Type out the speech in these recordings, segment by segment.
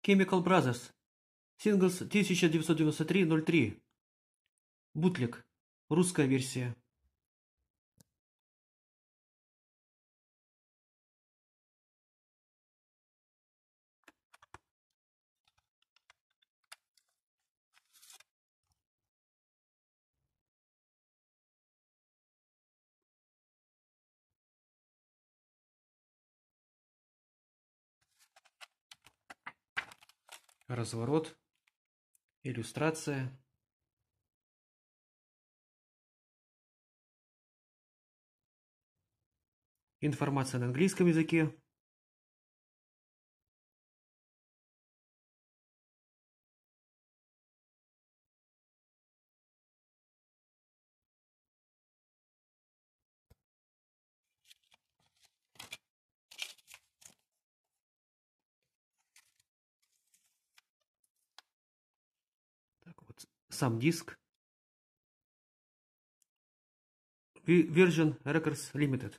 Chemical Brothers. Singles 1993-03. Бутлег. Русская версия. Разворот. Иллюстрация. Информация на английском языке. Так вот, сам диск. Virgin Records Limited.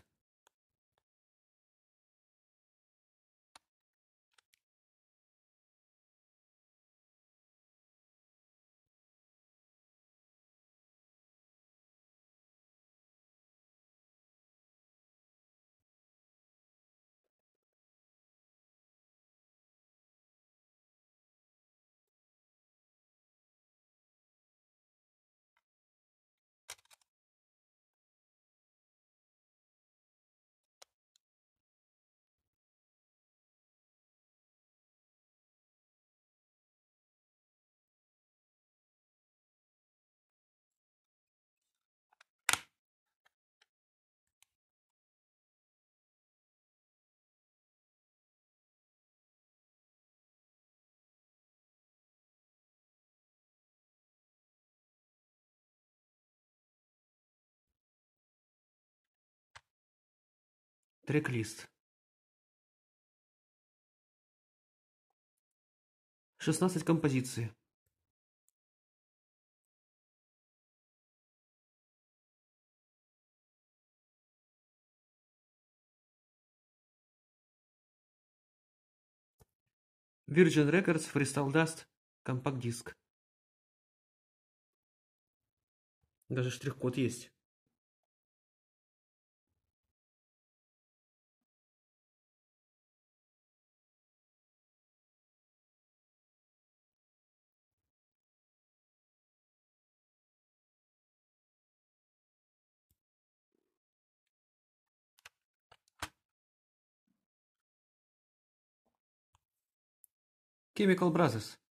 Трек-лист. 16 композиций. Virgin Records Crystal Dust. Компакт-диск. Даже штрих-код есть. Chemical Brothers.